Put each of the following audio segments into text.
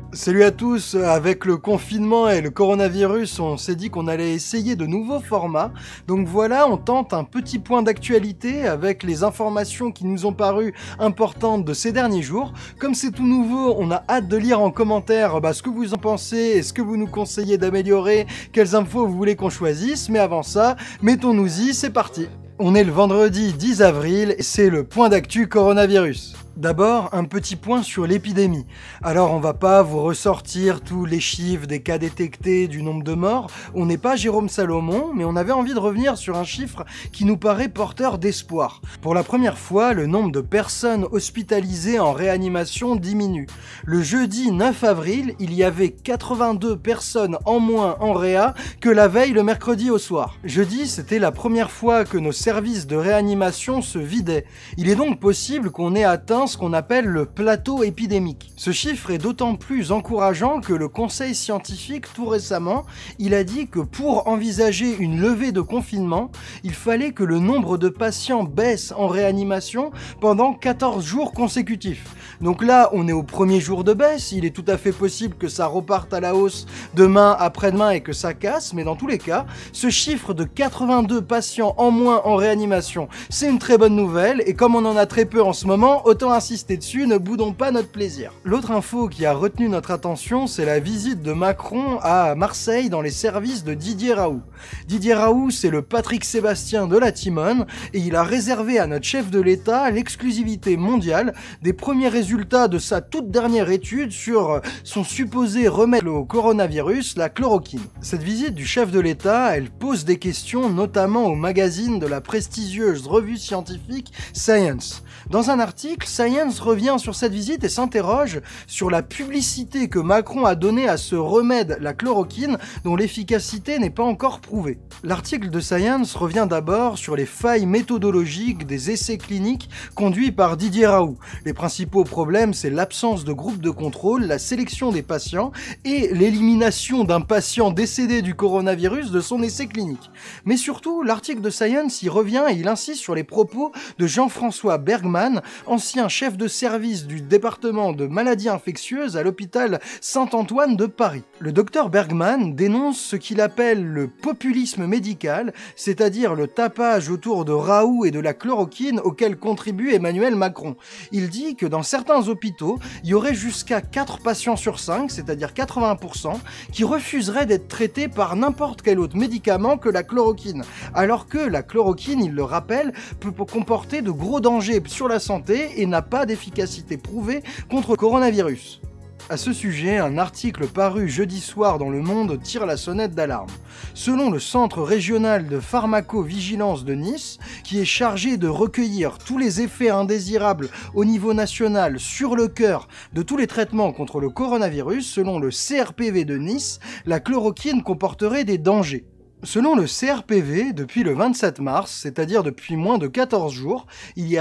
Salut à tous, avec le confinement et le coronavirus, on s'est dit qu'on allait essayer de nouveaux formats. Donc voilà, on tente un petit point d'actualité avec les informations qui nous ont paru importantes de ces derniers jours. Comme c'est tout nouveau, on a hâte de lire en commentaire ce que vous en pensez et ce que vous nous conseillez d'améliorer, quelles infos vous voulez qu'on choisisse. Mais avant ça, mettons-nous-y, c'est parti. On est le vendredi 10 avril et c'est le point d'actu coronavirus. D'abord, un petit point sur l'épidémie. Alors, on va pas vous ressortir tous les chiffres des cas détectés, du nombre de morts. On n'est pas Jérôme Salomon, mais on avait envie de revenir sur un chiffre qui nous paraît porteur d'espoir. Pour la première fois, le nombre de personnes hospitalisées en réanimation diminue. Le jeudi 9 avril, il y avait 82 personnes en moins en réa que la veille le mercredi au soir. Jeudi, c'était la première fois que nos services de réanimation se vidaient. Il est donc possible qu'on ait atteint ce qu'on appelle le plateau épidémique. Ce chiffre est d'autant plus encourageant que le conseil scientifique, tout récemment, il a dit que pour envisager une levée de confinement, il fallait que le nombre de patients baisse en réanimation pendant 14 jours consécutifs. Donc là, on est au premier jour de baisse, il est tout à fait possible que ça reparte à la hausse demain, après-demain et que ça casse, mais dans tous les cas, ce chiffre de 82 patients en moins en réanimation, c'est une très bonne nouvelle, et comme on en a très peu en ce moment, autant insister dessus, ne boudons pas notre plaisir. L'autre info qui a retenu notre attention, c'est la visite de Macron à Marseille dans les services de Didier Raoult. Didier Raoult, c'est le Patrick Sébastien de la Timone, et il a réservé à notre chef de l'État l'exclusivité mondiale des premiers résultats de sa toute dernière étude sur son supposé remède au coronavirus, la chloroquine. Cette visite du chef de l'État, elle pose des questions notamment au magazine de la prestigieuse revue scientifique Science. Dans un article, Science revient sur cette visite et s'interroge sur la publicité que Macron a donnée à ce remède, la chloroquine, dont l'efficacité n'est pas encore prouvée. L'article de Science revient d'abord sur les failles méthodologiques des essais cliniques conduits par Didier Raoult. Les principaux problèmes, c'est l'absence de groupe de contrôle, la sélection des patients et l'élimination d'un patient décédé du coronavirus de son essai clinique. Mais surtout, l'article de Science y revient et il insiste sur les propos de Jean-François Bergmann, ancien chef de service du département de maladies infectieuses à l'hôpital Saint-Antoine de Paris. Le docteur Bergmann dénonce ce qu'il appelle le populisme médical, c'est-à-dire le tapage autour de Raoult et de la chloroquine auquel contribue Emmanuel Macron. Il dit que dans certains hôpitaux, il y aurait jusqu'à 4 patients sur 5, c'est-à-dire 80%, qui refuseraient d'être traités par n'importe quel autre médicament que la chloroquine, alors que la chloroquine, il le rappelle, peut comporter de gros dangers sur la santé et n'a pas d'efficacité prouvée contre le coronavirus. À ce sujet, un article paru jeudi soir dans Le Monde tire la sonnette d'alarme. Selon le Centre régional de pharmacovigilance de Nice, qui est chargé de recueillir tous les effets indésirables au niveau national sur le cœur de tous les traitements contre le coronavirus, selon le CRPV de Nice, la chloroquine comporterait des dangers. Selon le CRPV, depuis le 27 mars, c'est-à-dire depuis moins de 14 jours, il y a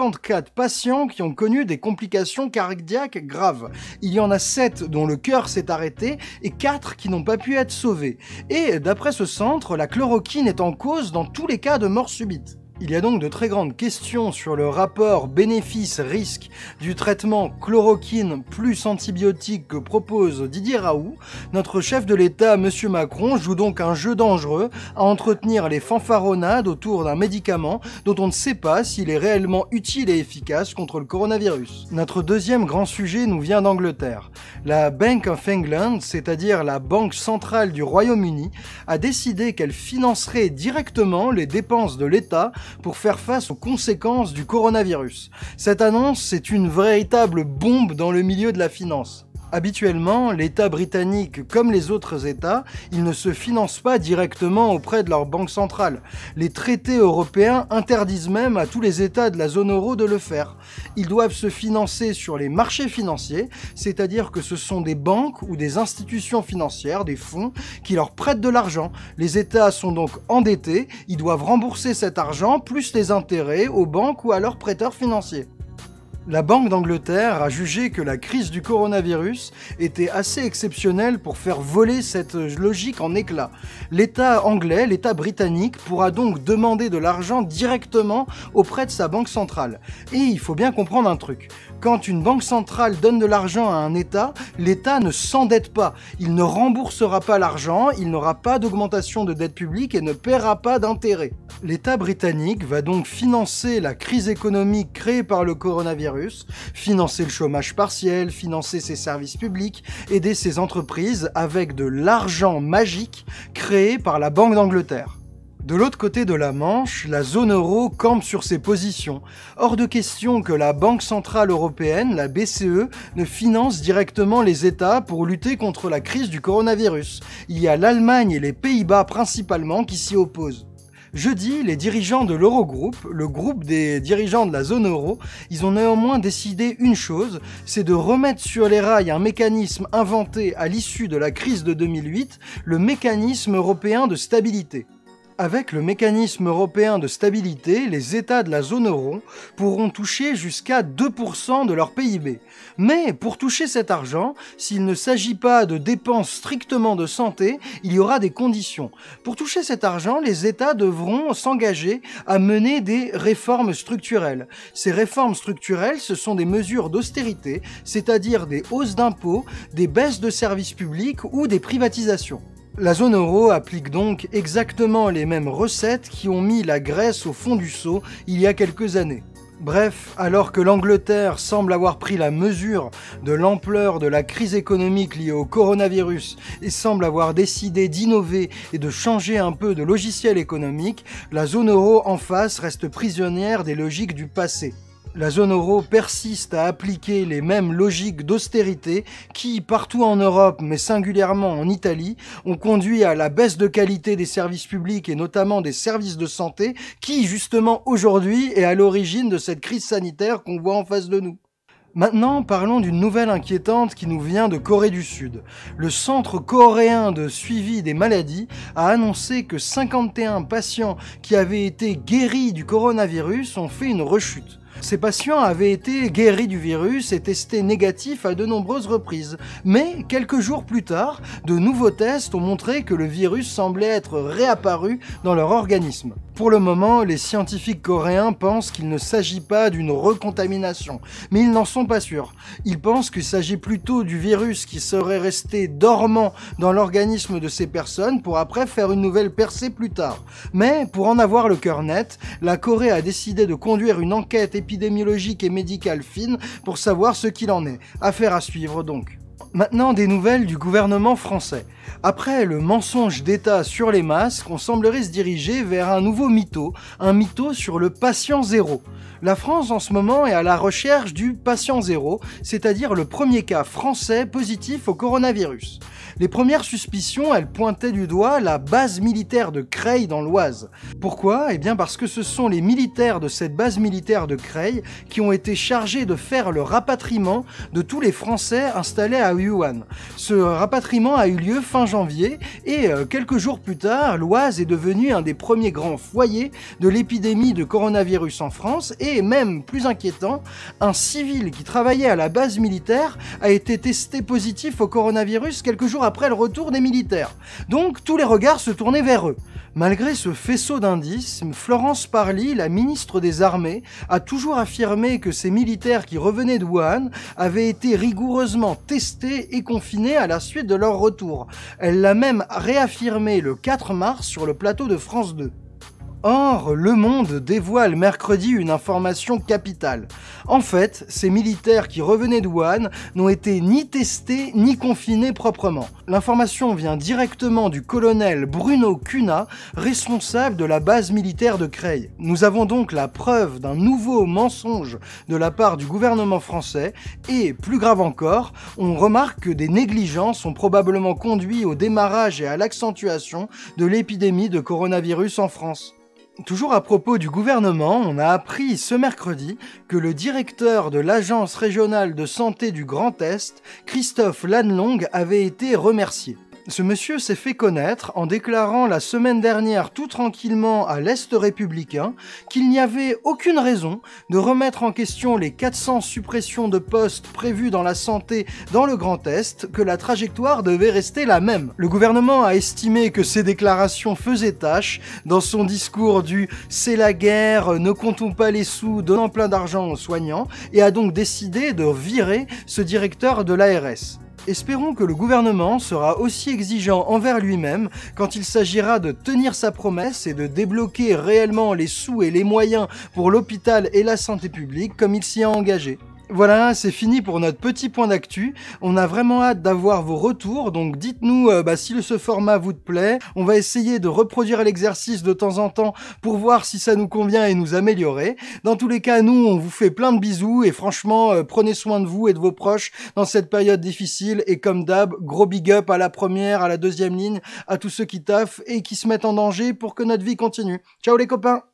54 patients qui ont connu des complications cardiaques graves. Il y en a 7 dont le cœur s'est arrêté et 4 qui n'ont pas pu être sauvés. Et d'après ce centre, la chloroquine est en cause dans tous les cas de mort subite. Il y a donc de très grandes questions sur le rapport bénéfice-risque du traitement chloroquine plus antibiotique que propose Didier Raoult. Notre chef de l'État, M. Macron, joue donc un jeu dangereux à entretenir les fanfaronnades autour d'un médicament dont on ne sait pas s'il est réellement utile et efficace contre le coronavirus. Notre deuxième grand sujet nous vient d'Angleterre. La Bank of England, c'est-à-dire la Banque centrale du Royaume-Uni, a décidé qu'elle financerait directement les dépenses de l'État pour faire face aux conséquences du coronavirus. Cette annonce, c'est une véritable bombe dans le milieu de la finance. Habituellement, l'État britannique, comme les autres États, ils ne se financent pas directement auprès de leur banque centrale. Les traités européens interdisent même à tous les États de la zone euro de le faire. Ils doivent se financer sur les marchés financiers, c'est-à-dire que ce sont des banques ou des institutions financières, des fonds, qui leur prêtent de l'argent. Les États sont donc endettés, ils doivent rembourser cet argent plus les intérêts aux banques ou à leurs prêteurs financiers. La Banque d'Angleterre a jugé que la crise du coronavirus était assez exceptionnelle pour faire voler cette logique en éclats. L'État anglais, l'État britannique, pourra donc demander de l'argent directement auprès de sa banque centrale. Et il faut bien comprendre un truc. Quand une banque centrale donne de l'argent à un État, l'État ne s'endette pas. Il ne remboursera pas l'argent, il n'aura pas d'augmentation de dette publique et ne paiera pas d'intérêt. L'État britannique va donc financer la crise économique créée par le coronavirus, financer le chômage partiel, financer ses services publics, aider ses entreprises avec de l'argent magique créé par la Banque d'Angleterre. De l'autre côté de la Manche, la zone euro campe sur ses positions. Hors de question que la Banque Centrale Européenne, la BCE, ne finance directement les États pour lutter contre la crise du coronavirus. Il y a l'Allemagne et les Pays-Bas principalement qui s'y opposent. Jeudi, les dirigeants de l'Eurogroupe, le groupe des dirigeants de la zone euro, ils ont néanmoins décidé une chose, c'est de remettre sur les rails un mécanisme inventé à l'issue de la crise de 2008, le mécanisme européen de stabilité. Avec le mécanisme européen de stabilité, les États de la zone euro pourront toucher jusqu'à 2% de leur PIB. Mais pour toucher cet argent, s'il ne s'agit pas de dépenses strictement de santé, il y aura des conditions. Pour toucher cet argent, les États devront s'engager à mener des réformes structurelles. Ces réformes structurelles, ce sont des mesures d'austérité, c'est-à-dire des hausses d'impôts, des baisses de services publics ou des privatisations. La zone euro applique donc exactement les mêmes recettes qui ont mis la Grèce au fond du seau il y a quelques années. Bref, alors que l'Angleterre semble avoir pris la mesure de l'ampleur de la crise économique liée au coronavirus et semble avoir décidé d'innover et de changer un peu de logiciel économique, la zone euro en face reste prisonnière des logiques du passé. La zone euro persiste à appliquer les mêmes logiques d'austérité qui, partout en Europe, mais singulièrement en Italie, ont conduit à la baisse de qualité des services publics et notamment des services de santé qui, justement, aujourd'hui, est à l'origine de cette crise sanitaire qu'on voit en face de nous. Maintenant, parlons d'une nouvelle inquiétante qui nous vient de Corée du Sud. Le Centre coréen de suivi des maladies a annoncé que 51 patients qui avaient été guéris du coronavirus ont fait une rechute. Ces patients avaient été guéris du virus et testés négatifs à de nombreuses reprises. Mais quelques jours plus tard, de nouveaux tests ont montré que le virus semblait être réapparu dans leur organisme. Pour le moment, les scientifiques coréens pensent qu'il ne s'agit pas d'une recontamination, mais ils n'en sont pas sûrs. Ils pensent qu'il s'agit plutôt du virus qui serait resté dormant dans l'organisme de ces personnes pour après faire une nouvelle percée plus tard. Mais pour en avoir le cœur net, la Corée a décidé de conduire une enquête épidémiologique et médicale fine pour savoir ce qu'il en est. Affaire à suivre donc. Maintenant, des nouvelles du gouvernement français. Après le mensonge d'État sur les masques, on semblerait se diriger vers un nouveau mytho, un mytho sur le patient zéro. La France en ce moment est à la recherche du patient zéro, c'est-à-dire le premier cas français positif au coronavirus. Les premières suspicions, elles pointaient du doigt la base militaire de Creil dans l'Oise. Pourquoi ? Eh bien parce que ce sont les militaires de cette base militaire de Creil qui ont été chargés de faire le rapatriement de tous les Français installés à Wuhan. Ce rapatriement a eu lieu fin janvier et quelques jours plus tard, l'Oise est devenue un des premiers grands foyers de l'épidémie de coronavirus en France et même plus inquiétant, un civil qui travaillait à la base militaire a été testé positif au coronavirus quelques jours après le retour des militaires. Donc tous les regards se tournaient vers eux. Malgré ce faisceau d'indices, Florence Parly, la ministre des Armées, a toujours affirmé que ces militaires qui revenaient de Wuhan avaient été rigoureusement testés et confinés à la suite de leur retour. Elle l'a même réaffirmé le 4 mars sur le plateau de France 2. Or, Le Monde dévoile mercredi une information capitale. En fait, ces militaires qui revenaient de Wuhan n'ont été ni testés ni confinés proprement. L'information vient directement du colonel Bruno Cunha, responsable de la base militaire de Creil. Nous avons donc la preuve d'un nouveau mensonge de la part du gouvernement français et, plus grave encore, on remarque que des négligences ont probablement conduit au démarrage et à l'accentuation de l'épidémie de coronavirus en France. Toujours à propos du gouvernement, on a appris ce mercredi que le directeur de l'Agence régionale de santé du Grand Est, Christophe Lannelongue, avait été remercié. Ce monsieur s'est fait connaître en déclarant la semaine dernière tout tranquillement à l'Est républicain qu'il n'y avait aucune raison de remettre en question les 400 suppressions de postes prévues dans la santé dans le Grand Est, que la trajectoire devait rester la même. Le gouvernement a estimé que ces déclarations faisaient tâche dans son discours du « c'est la guerre, ne comptons pas les sous, donnant plein d'argent aux soignants » et a donc décidé de virer ce directeur de l'ARS. Espérons que le gouvernement sera aussi exigeant envers lui-même quand il s'agira de tenir sa promesse et de débloquer réellement les sous et les moyens pour l'hôpital et la santé publique comme il s'y a engagé. Voilà, c'est fini pour notre petit point d'actu. On a vraiment hâte d'avoir vos retours, donc dites-nous si ce format vous plaît. On va essayer de reproduire l'exercice de temps en temps pour voir si ça nous convient et nous améliorer. Dans tous les cas, nous, on vous fait plein de bisous et franchement, prenez soin de vous et de vos proches dans cette période difficile. Et comme d'hab, gros big up à la première, à la deuxième ligne, à tous ceux qui taffent et qui se mettent en danger pour que notre vie continue. Ciao les copains!